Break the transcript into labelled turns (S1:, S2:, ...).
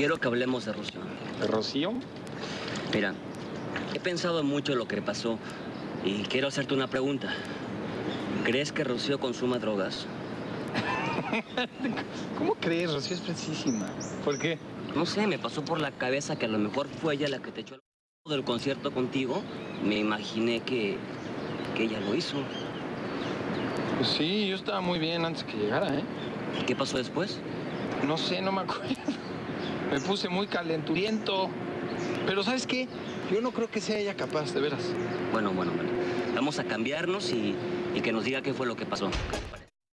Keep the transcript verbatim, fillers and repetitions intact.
S1: Quiero que hablemos de Rocío.
S2: ¿De Rocío?
S1: Mira, he pensado mucho en lo que pasó y quiero hacerte una pregunta. ¿Crees que Rocío consuma drogas?
S2: ¿Cómo crees? Rocío es precisísima. ¿Por qué?
S1: No sé, me pasó por la cabeza que a lo mejor fue ella la que te echó el del concierto contigo. Me imaginé que, que ella lo hizo.
S2: Pues sí, yo estaba muy bien antes que llegara, ¿eh?
S1: ¿Y qué pasó después?
S2: No sé, no me acuerdo. Me puse muy calenturiento. Pero ¿sabes qué? Yo no creo que sea ella capaz, de veras.
S1: Bueno, bueno, bueno. Vamos a cambiarnos y, y que nos diga qué fue lo que pasó. ¿Qué te parece?